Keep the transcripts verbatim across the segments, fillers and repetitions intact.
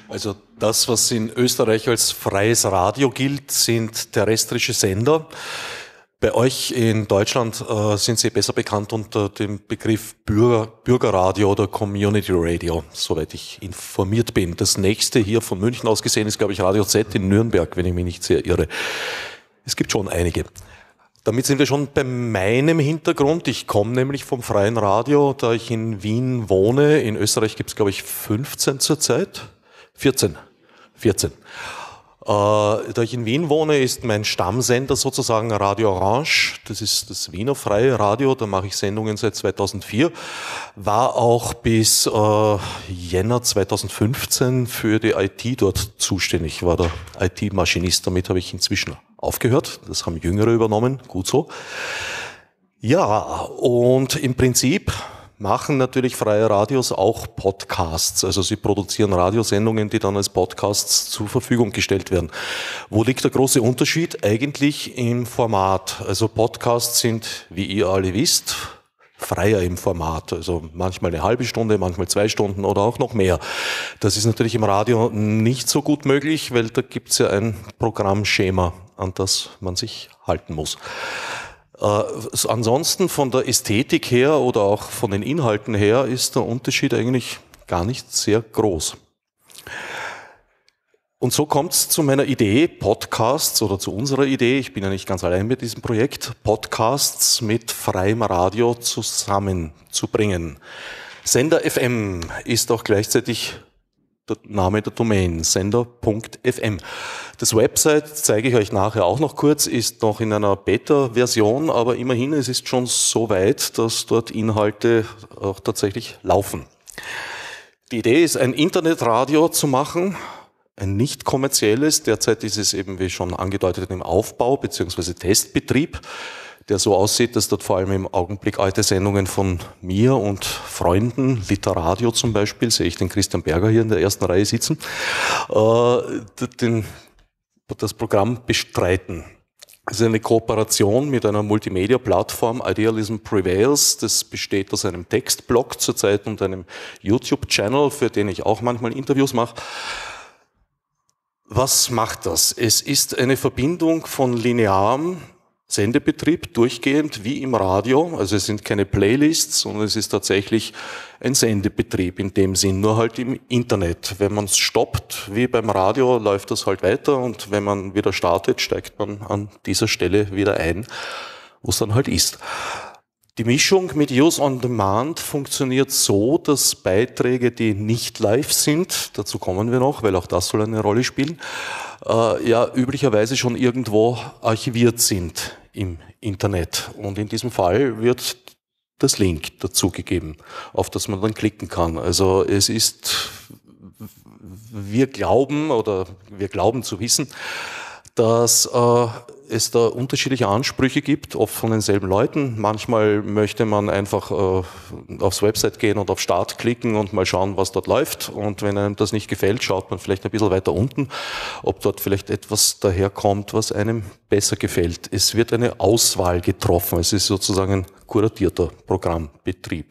Also das, was in Österreich als freies Radio gilt, sind terrestrische Sender. Bei euch in Deutschland äh, sind sie besser bekannt unter dem Begriff Bürger, Bürgerradio oder Community Radio, soweit ich informiert bin. Das nächste hier von München aus gesehen ist, glaube ich, Radio Z in Nürnberg, wenn ich mich nicht sehr irre. Es gibt schon einige. Damit sind wir schon bei meinem Hintergrund. Ich komme nämlich vom freien Radio, da ich in Wien wohne. In Österreich gibt es, glaube ich, fünfzehn zurzeit. vierzehn. vierzehn. Äh, da ich in Wien wohne, ist mein Stammsender sozusagen Radio Orange. Das ist das Wiener freie Radio, da mache ich Sendungen seit zweitausendvier. War auch bis äh, Jänner zweitausendfünfzehn für die I T dort zuständig, war der I T-Maschinist. Damit habe ich inzwischen aufgehört. Das haben Jüngere übernommen, gut so. Ja, und im Prinzip machen natürlich freie Radios auch Podcasts. Also sie produzieren Radiosendungen, die dann als Podcasts zur Verfügung gestellt werden. Wo liegt der große Unterschied? Eigentlich im Format. Also Podcasts sind, wie ihr alle wisst, freier im Format. Also manchmal eine halbe Stunde, manchmal zwei Stunden oder auch noch mehr. Das ist natürlich im Radio nicht so gut möglich, weil da gibt es ja ein Programmschema, an das man sich halten muss. Äh, ansonsten von der Ästhetik her oder auch von den Inhalten her ist der Unterschied eigentlich gar nicht sehr groß. Und so kommt es zu meiner Idee, Podcasts oder zu unserer Idee, ich bin ja nicht ganz allein mit diesem Projekt, Podcasts mit freiem Radio zusammenzubringen. Sender F M ist auch gleichzeitig der Name der Domain, sender punkt f m. Das Website, zeige ich euch nachher auch noch kurz, ist noch in einer Beta-Version, aber immerhin, es ist schon so weit, dass dort Inhalte auch tatsächlich laufen. Die Idee ist, ein Internetradio zu machen, ein nicht kommerzielles, derzeit ist es eben, wie schon angedeutet, im Aufbau bzw. Testbetrieb, der so aussieht, dass dort vor allem im Augenblick alte Sendungen von mir und Freunden, Literadio zum Beispiel, sehe ich den Christian Berger hier in der ersten Reihe sitzen, äh, den, das Programm bestreiten. Es ist eine Kooperation mit einer Multimedia-Plattform, Idealism Prevails. Das besteht aus einem Textblog zurzeit und einem YouTube-Channel, für den ich auch manchmal Interviews mache. Was macht das? Es ist eine Verbindung von linearem Sendebetrieb, durchgehend wie im Radio. Also es sind keine Playlists, sondern es ist tatsächlich ein Sendebetrieb in dem Sinn, nur halt im Internet. Wenn man es stoppt, wie beim Radio, läuft das halt weiter und wenn man wieder startet, steigt man an dieser Stelle wieder ein, wo es dann halt ist. Die Mischung mit Use on Demand funktioniert so, dass Beiträge, die nicht live sind, dazu kommen wir noch, weil auch das soll eine Rolle spielen, äh, ja üblicherweise schon irgendwo archiviert sind im Internet. Und in diesem Fall wird das Link dazugegeben, auf das man dann klicken kann. Also es ist, wir glauben oder wir glauben zu wissen, dass äh, es da unterschiedliche Ansprüche gibt, oft von denselben Leuten. Manchmal möchte man einfach äh, aufs Website gehen und auf Start klicken und mal schauen, was dort läuft. Und wenn einem das nicht gefällt, schaut man vielleicht ein bisschen weiter unten, ob dort vielleicht etwas daherkommt, was einem besser gefällt. Es wird eine Auswahl getroffen. Es ist sozusagen ein kuratierter Programmbetrieb.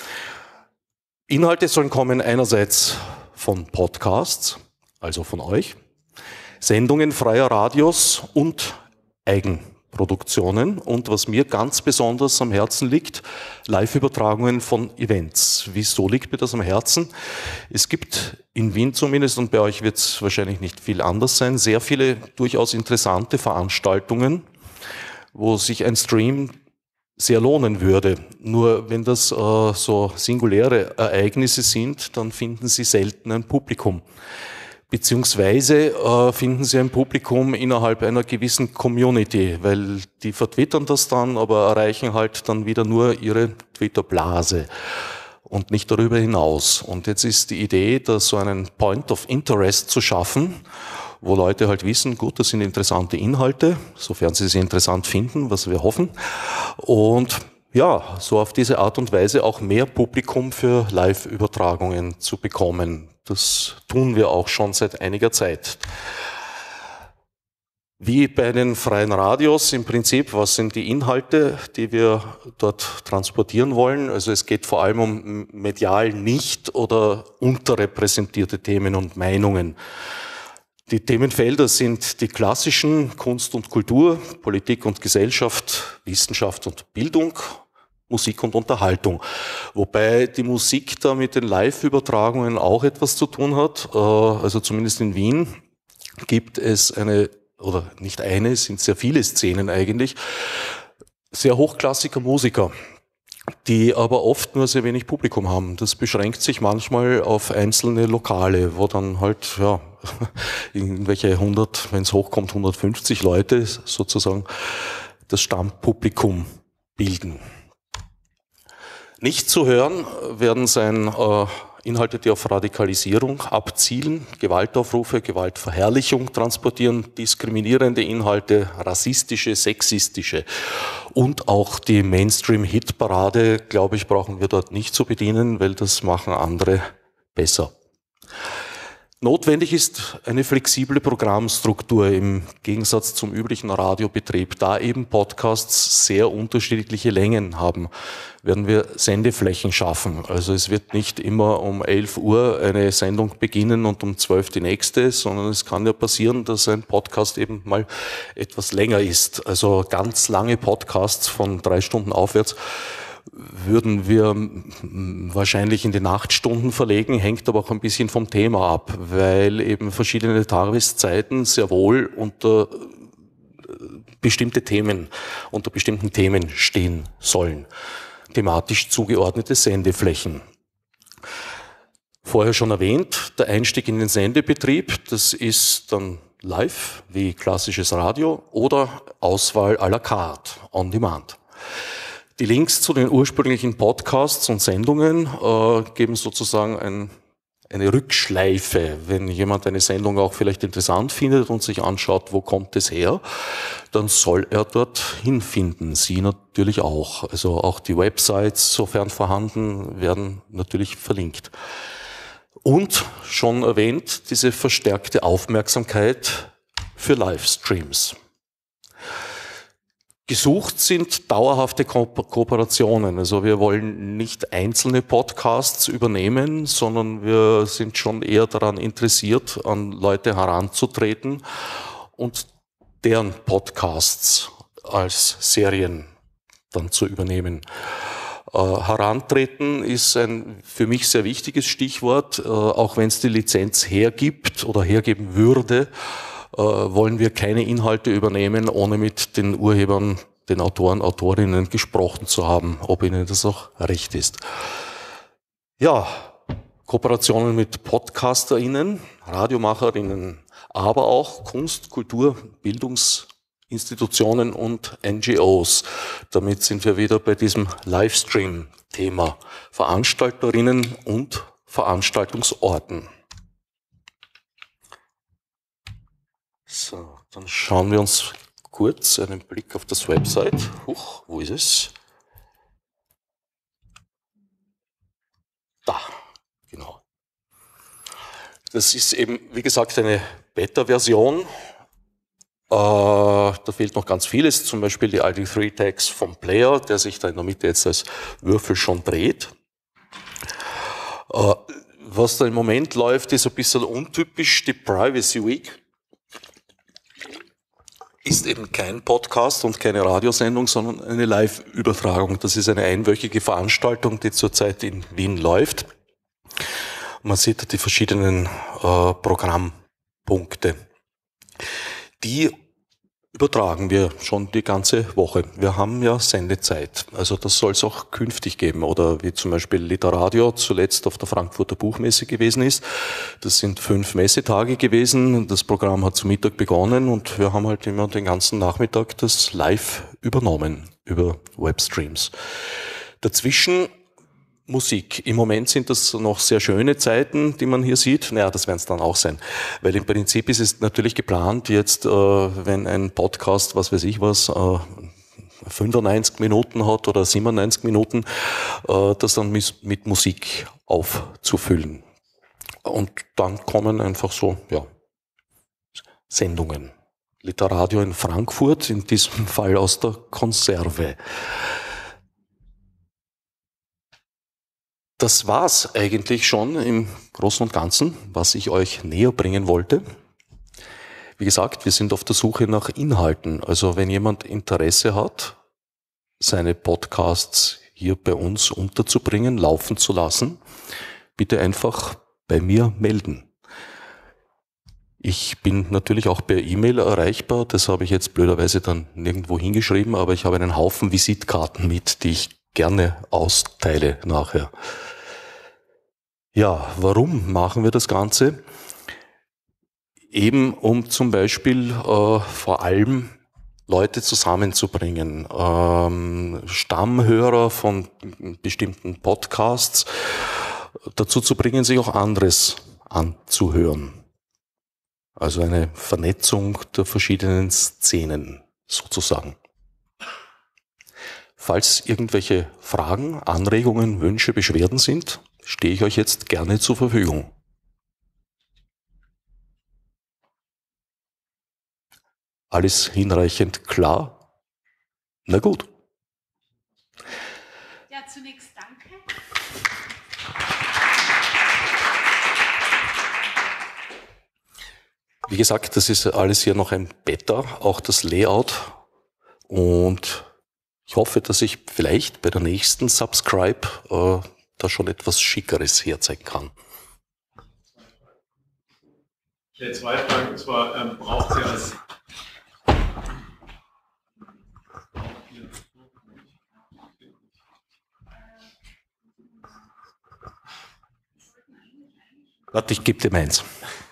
Inhalte sollen kommen einerseits von Podcasts, also von euch, Sendungen freier Radios und Eigenproduktionen und was mir ganz besonders am Herzen liegt, Live-Übertragungen von Events. Wieso liegt mir das am Herzen? Es gibt in Wien zumindest, und bei euch wird es wahrscheinlich nicht viel anders sein, sehr viele durchaus interessante Veranstaltungen, wo sich ein Stream sehr lohnen würde. Nur wenn das äh, so singuläre Ereignisse sind, dann finden sie selten ein Publikum. Beziehungsweise äh, finden sie ein Publikum innerhalb einer gewissen Community, weil die vertwittern das dann, aber erreichen halt dann wieder nur ihre Twitter-Blase und nicht darüber hinaus. Und jetzt ist die Idee, da so einen Point of Interest zu schaffen, wo Leute halt wissen, gut, das sind interessante Inhalte, sofern sie sie interessant finden, was wir hoffen. Und ja, so auf diese Art und Weise auch mehr Publikum für Live-Übertragungen zu bekommen. Das tun wir auch schon seit einiger Zeit. Wie bei den freien Radios im Prinzip, was sind die Inhalte, die wir dort transportieren wollen? Also es geht vor allem um medial nicht oder unterrepräsentierte Themen und Meinungen. Die Themenfelder sind die klassischen Kunst und Kultur, Politik und Gesellschaft, Wissenschaft und Bildung, Musik und Unterhaltung. Wobei die Musik da mit den Live-Übertragungen auch etwas zu tun hat. Also zumindest in Wien gibt es eine, oder nicht eine, es sind sehr viele Szenen eigentlich, sehr hochklassiger Musiker, die aber oft nur sehr wenig Publikum haben. Das beschränkt sich manchmal auf einzelne Lokale, wo dann halt, ja, irgendwelche hundert, wenn es hochkommt, hundertfünfzig Leute sozusagen das Stammpublikum bilden. Nicht zu hören werden sein äh, Inhalte, die auf Radikalisierung abzielen, Gewaltaufrufe, Gewaltverherrlichung transportieren, diskriminierende Inhalte, rassistische, sexistische und auch die Mainstream-Hit-Parade, glaube ich, brauchen wir dort nicht zu bedienen, weil das machen andere besser. Notwendig ist eine flexible Programmstruktur im Gegensatz zum üblichen Radiobetrieb. Da eben Podcasts sehr unterschiedliche Längen haben, werden wir Sendeflächen schaffen. Also es wird nicht immer um elf Uhr eine Sendung beginnen und um zwölf die nächste, sondern es kann ja passieren, dass ein Podcast eben mal etwas länger ist. Also ganz lange Podcasts von drei Stunden aufwärts würden wir wahrscheinlich in die Nachtstunden verlegen, hängt aber auch ein bisschen vom Thema ab, weil eben verschiedene Tageszeiten sehr wohl unter bestimmte Themen, unter bestimmten Themen stehen sollen. Thematisch zugeordnete Sendeflächen. Vorher schon erwähnt, der Einstieg in den Sendebetrieb, das ist dann live, wie klassisches Radio, oder Auswahl à la carte, on demand. Die Links zu den ursprünglichen Podcasts und Sendungen äh, geben sozusagen ein, eine Rückschleife. Wenn jemand eine Sendung auch vielleicht interessant findet und sich anschaut, wo kommt es her, dann soll er dort hinfinden. Sie natürlich auch. Also auch die Websites, sofern vorhanden, werden natürlich verlinkt. Und schon erwähnt, diese verstärkte Aufmerksamkeit für Livestreams. Gesucht sind dauerhafte Ko- Kooperationen. Also wir wollen nicht einzelne Podcasts übernehmen, sondern wir sind schon eher daran interessiert, an Leute heranzutreten und deren Podcasts als Serien dann zu übernehmen. Äh, herantreten ist ein für mich sehr wichtiges Stichwort, äh, auch wenn es die Lizenz hergibt oder hergeben würde. Äh, wollen wir keine Inhalte übernehmen, ohne mit den Urhebern, den Autoren, Autorinnen gesprochen zu haben, ob ihnen das auch recht ist. Ja, Kooperationen mit PodcasterInnen, RadiomacherInnen, aber auch Kunst-, Kultur-, Bildungsinstitutionen und N G Os. Damit sind wir wieder bei diesem Livestream-Thema. VeranstalterInnen und Veranstaltungsorten. So, dann schauen wir uns kurz einen Blick auf das Website. Huch, wo ist es? Da, genau. Das ist eben, wie gesagt, eine Beta-Version. Äh, da fehlt noch ganz vieles, zum Beispiel die I D drei Tags vom Player, der sich da in der Mitte jetzt als Würfel schon dreht. Äh, was da im Moment läuft, ist ein bisschen untypisch, die Privacy Week. Ist eben kein Podcast und keine Radiosendung, sondern eine Live-Übertragung. Das ist eine einwöchige Veranstaltung, die zurzeit in Wien läuft. Man sieht die verschiedenen äh, Programmpunkte. Die übertragen wir schon die ganze Woche. Wir haben ja Sendezeit, also das soll es auch künftig geben. Oder wie zum Beispiel Literadio zuletzt auf der Frankfurter Buchmesse gewesen ist. Das sind fünf Messetage gewesen. Das Programm hat zu Mittag begonnen und wir haben halt immer den ganzen Nachmittag das live übernommen über Webstreams. Dazwischen Musik. Im Moment sind das noch sehr schöne Zeiten, die man hier sieht. Naja, das werden es dann auch sein. Weil im Prinzip ist es natürlich geplant, jetzt, äh, wenn ein Podcast, was weiß ich was, äh, fünfundneunzig Minuten hat oder siebenundneunzig Minuten, äh, das dann mit, mit Musik aufzufüllen. Und dann kommen einfach so, ja, Sendungen. Literadio in Frankfurt, in diesem Fall aus der Konserve. Das war's eigentlich schon im Großen und Ganzen, was ich euch näher bringen wollte. Wie gesagt, wir sind auf der Suche nach Inhalten. Also wenn jemand Interesse hat, seine Podcasts hier bei uns unterzubringen, laufen zu lassen, bitte einfach bei mir melden. Ich bin natürlich auch per E-Mail erreichbar, das habe ich jetzt blöderweise dann nirgendwo hingeschrieben, aber ich habe einen Haufen Visitkarten mit, die ich gerne austeile nachher. Ja, warum machen wir das Ganze? Eben um zum Beispiel äh, vor allem Leute zusammenzubringen, ähm, Stammhörer von bestimmten Podcasts dazu zu bringen, sich auch anderes anzuhören. Also eine Vernetzung der verschiedenen Szenen sozusagen. Falls irgendwelche Fragen, Anregungen, Wünsche, Beschwerden sind, stehe ich euch jetzt gerne zur Verfügung. Alles hinreichend klar? Na gut. Ja, zunächst danke. Wie gesagt, das ist alles hier noch ein Beta, auch das Layout. Und ich hoffe, dass ich vielleicht bei der nächsten Subscribe äh, da schon etwas Schickeres herzeigen kann. Ich hätte zwei Fragen. Und zwar, ähm, braucht ihr als Warte, ich gebe dir meins.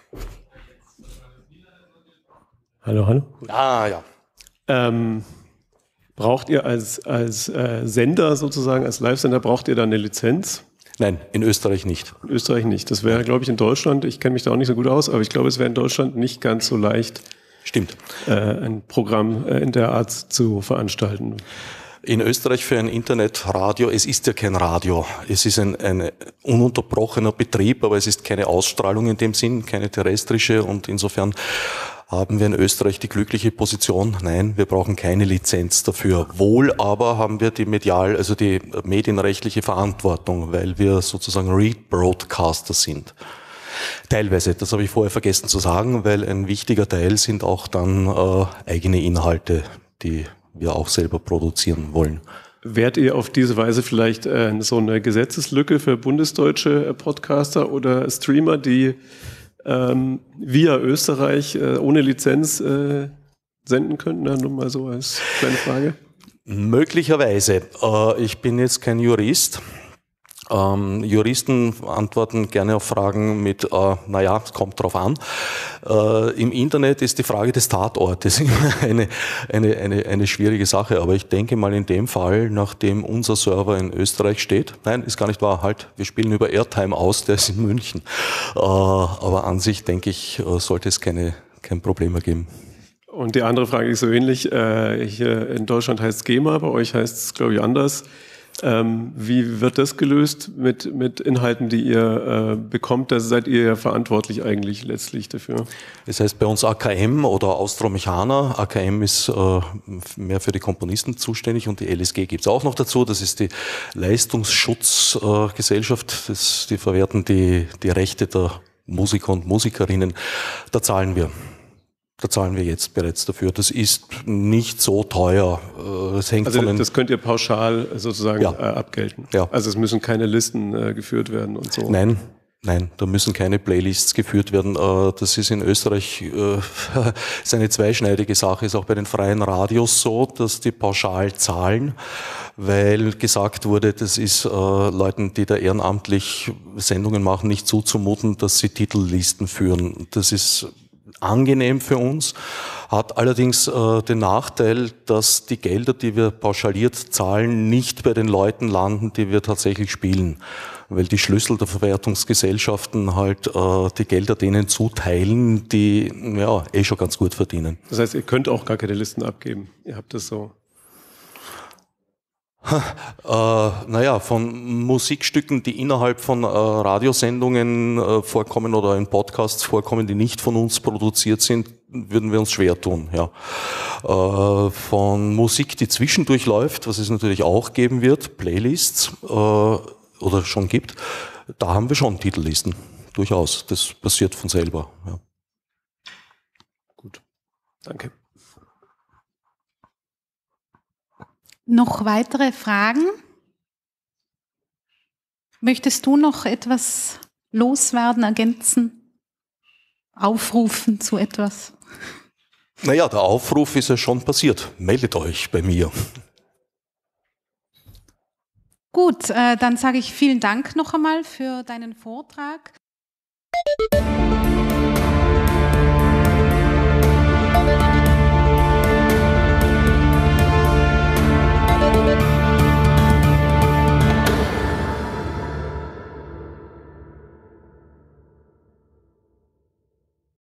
Hallo, hallo. Ah, ja. Ähm, braucht ihr als, als äh, Sender sozusagen, als Live-Sender, braucht ihr da eine Lizenz? Nein, in Österreich nicht. In Österreich nicht. Das wäre, glaube ich, in Deutschland, ich kenne mich da auch nicht so gut aus, aber ich glaube, es wäre in Deutschland nicht ganz so leicht, Stimmt. Äh, ein Programm äh, in der Art zu veranstalten. In Österreich für ein Internetradio, es ist ja kein Radio, es ist ein, ein ununterbrochener Betrieb, aber es ist keine Ausstrahlung in dem Sinn, keine terrestrische, und insofern haben wir in Österreich die glückliche Position, nein, wir brauchen keine Lizenz dafür. Wohl aber haben wir die medial, also die medienrechtliche Verantwortung, weil wir sozusagen Rebroadcaster sind. Teilweise, das habe ich vorher vergessen zu sagen, weil ein wichtiger Teil sind auch dann äh, eigene Inhalte, die wir auch selber produzieren wollen. Wärt ihr auf diese Weise vielleicht äh, so eine Gesetzeslücke für bundesdeutsche äh, Podcaster oder Streamer, die ähm, via Österreich äh, ohne Lizenz äh, senden könnten? Ja, nur mal so als kleine Frage. Möglicherweise. Äh, ich bin jetzt kein Jurist. Ähm, Juristen antworten gerne auf Fragen mit, äh, naja, es kommt drauf an. Äh, Im Internet ist die Frage des Tatortes immer eine, eine, eine, eine schwierige Sache, aber ich denke mal in dem Fall, nachdem unser Server in Österreich steht, nein, ist gar nicht wahr, halt, wir spielen über Airtime aus, der ist in München. Äh, aber an sich, denke ich, sollte es keine, kein Problem mehr geben. Und die andere Frage ist so ähnlich, äh, hier in Deutschland heißt es GEMA, bei euch heißt es, glaube ich, anders. Ähm, wie wird das gelöst mit, mit Inhalten, die ihr äh, bekommt? Da seid ihr ja verantwortlich eigentlich letztlich dafür. Das heißt bei uns A K M oder Austromechaner. A K M ist äh, mehr für die Komponisten zuständig und die L S G gibt es auch noch dazu. Das ist die Leistungsschutzgesellschaft. Äh, die verwerten die, die Rechte der Musiker und Musikerinnen. Da zahlen wir. Da zahlen wir jetzt bereits dafür. Das ist nicht so teuer. Das hängt also von den das könnt ihr pauschal sozusagen ja. äh, abgelten? Ja. Also es müssen keine Listen äh, geführt werden und so? Nein, nein, da müssen keine Playlists geführt werden. Das ist in Österreich äh, ist eine zweischneidige Sache. Ist auch bei den freien Radios so, dass die pauschal zahlen, weil gesagt wurde, das ist äh, Leuten, die da ehrenamtlich Sendungen machen, nicht zuzumuten, dass sie Titellisten führen. Das ist angenehm für uns, hat allerdings äh, den Nachteil, dass die Gelder, die wir pauschaliert zahlen, nicht bei den Leuten landen, die wir tatsächlich spielen, weil die Schlüssel der Verwertungsgesellschaften halt äh, die Gelder denen zuteilen, die ja eh schon ganz gut verdienen. Das heißt, ihr könnt auch gar keine Listen abgeben. Ihr habt das so. Äh, naja, von Musikstücken, die innerhalb von äh, Radiosendungen äh, vorkommen oder in Podcasts vorkommen, die nicht von uns produziert sind, würden wir uns schwer tun. Ja. Äh, von Musik, die zwischendurch läuft, was es natürlich auch geben wird, Playlists äh, oder schon gibt, da haben wir schon Titellisten. Durchaus, das passiert von selber. Ja. Gut, danke. Noch weitere Fragen? Möchtest du noch etwas loswerden, ergänzen, aufrufen zu etwas? Naja, der Aufruf ist ja schon passiert. Meldet euch bei mir. Gut, äh, dann sage ich vielen Dank noch einmal für deinen Vortrag.